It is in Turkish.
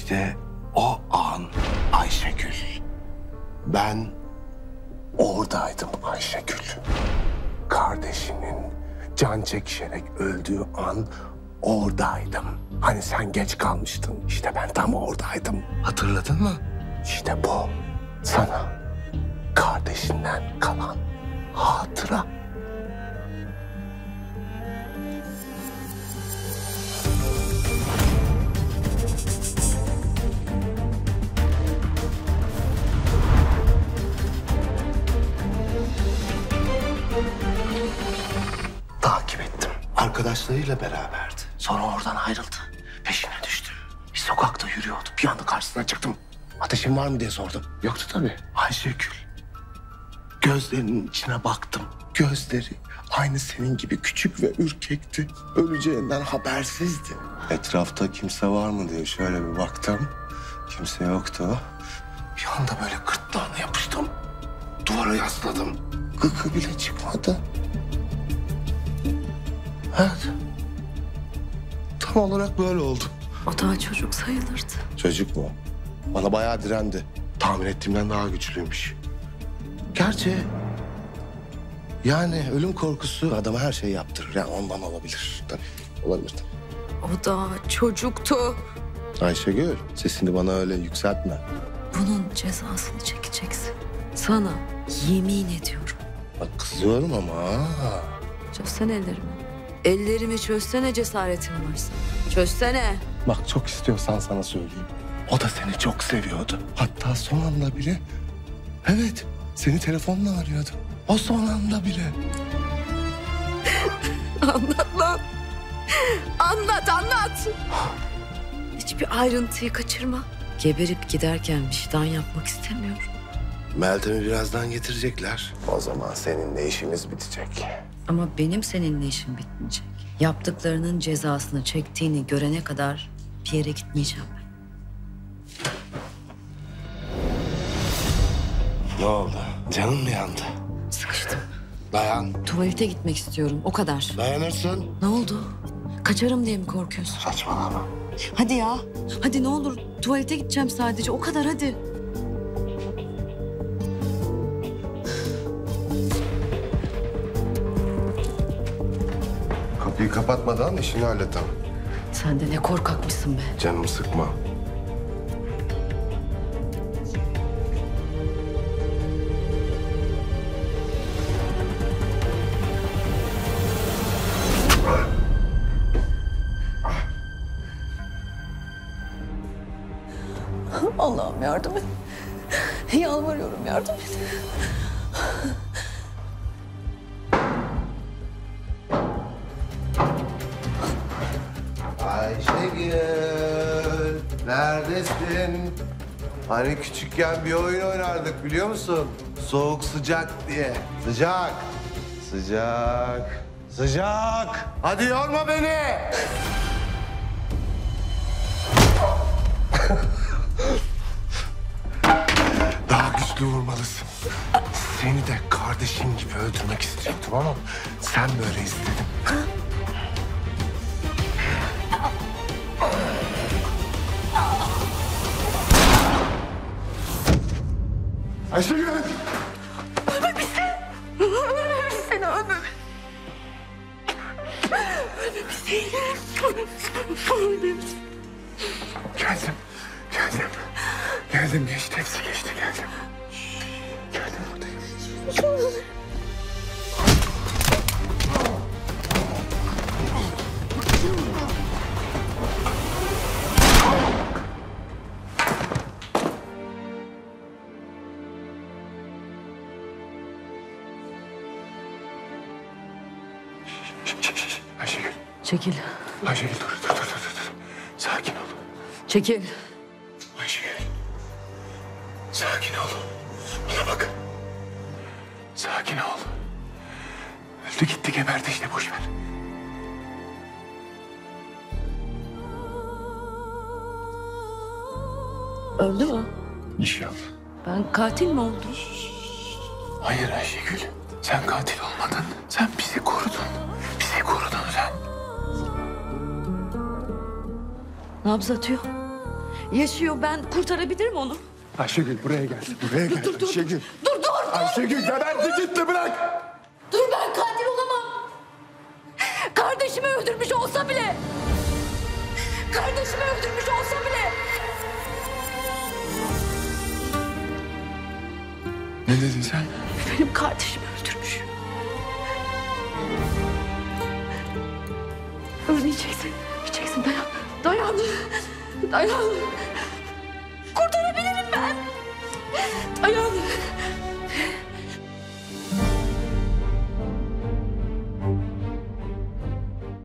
İşte o an Ayşegül. Ben oradaydım Ayşegül. Kardeşinin can çekişerek öldüğü an oradaydım. Hani sen geç kalmıştın. İşte ben tam oradaydım. Hatırladın mı? İşte bu sana kardeşinden kalan hatıra. Takip ettim. Arkadaşlarıyla beraberdi. Sonra oradan ayrıldı. Peşine düştüm. Bir sokakta yürüyordu. Bir anda karşısına çıktım. Ateşin var mı diye sordum. Yoktu tabii. Ayşegül. Gözlerinin içine baktım. Gözleri aynı senin gibi küçük ve ürkekti. Öleceğinden habersizdi. Etrafta kimse var mı diye şöyle bir baktım. Kimse yoktu. Bir anda böyle gırtlağına yapıştım. Duvara yasladım. Gıkı bile çıkmadı. Evet. Tam olarak böyle oldu. O daha çocuk sayılırdı. Çocuk mu? Bana bayağı direndi. Tahmin ettiğimden daha güçlüymüş. Gerçi yani ölüm korkusu adama her şeyi yaptırır. Yani ondan olabilir tabii. Olabilir tabii. O daha çocuktu. Ayşegül sesini bana öyle yükseltme. Bunun cezasını çekeceksin. Sana yemin ediyorum. Bak kızıyorum ama. Ha. Çözsene ellerimi. Ellerimi çözsene cesaretin varsa. Çözsene. Bak çok istiyorsan sana söyleyeyim. O da seni çok seviyordu. Hatta son anda bile... Evet, seni telefonla arıyordu. O son anda bile. Anlat lan. Anlat. Hiçbir ayrıntıyı kaçırma. Geberip giderken vicdan yapmak istemiyorum. Meltem'i birazdan getirecekler. O zaman seninle işimiz bitecek. Ama benim seninle işim bitmeyecek. Yaptıklarının cezasını çektiğini görene kadar bir yere gitmeyeceğim ben. Ne oldu? Canın mı yandı? Sıkıştım. Dayan. Tuvalete gitmek istiyorum, o kadar. Dayanırsın. Ne oldu? Kaçarım diye mi korkuyorsun? Saçmalama. Hadi ya. Hadi ne olur. Tuvalete gideceğim sadece. O kadar hadi. Kapıyı kapatmadan işini hallet ama. Sen de ne korkakmışsın be. Canımı sıkma. Allah'ım yardım et. Yalvarıyorum yardım et. Ayşegül, neredesin? Hani küçükken bir oyun oynardık biliyor musun? Soğuk sıcak diye. Sıcak. Sıcak. Sıcak. Hadi yorma beni. Daha güçlü vurmalısın. Seni de kardeşim gibi öldürmek istiyordum ama sen böyle istedin. Ayşegül! Ölmemişsin. Ölmemişsin, ölmemişsin. Ölmemişsin. Geldim. Geçti, hepsi geçti, geldim. Geldim buradayım. Ayşegül. Çekil. Ayşegül dur. Sakin ol. Çekil. Ayşegül. Sakin ol. Bana bak. Sakin ol. Öldü gitti geberdi işte boş ver. Öldü mü? İnşallah. Ben katil mi oldum? Hayır Ayşegül. Sen katil olmadın. Sen bizi korudun. Bizi korudun sen. Nabız atıyor. Yaşıyor, ben kurtarabilirim onu. Ayşegül buraya gel. Buraya gel Ayşegül. Dur. Ayşegül geberdi gitti bırak. Dur, ben katil olamam. Kardeşimi öldürmüş olsa bile. Kardeşimi öldürmüş olsa bile. Ne dedin sen? Benim kardeşimi öldürmüş. Ölmeyeceksin. Ölmeyeceksin. Dayan. Dayan. Kurtarabilirim ben. Dayan.